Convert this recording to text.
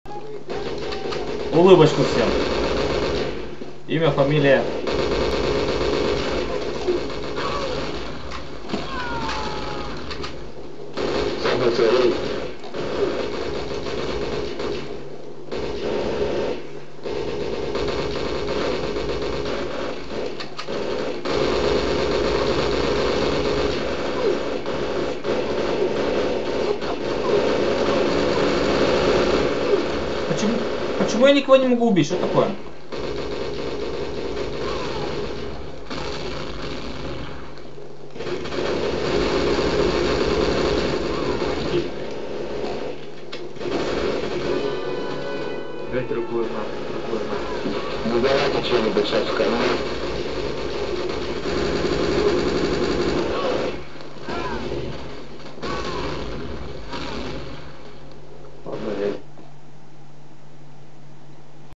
Улыбочку всем. Имя, фамилия. Почему я никого не могу убить? Что такое? Дайте рукой на. Ну давайте что-нибудь сейчас в канал.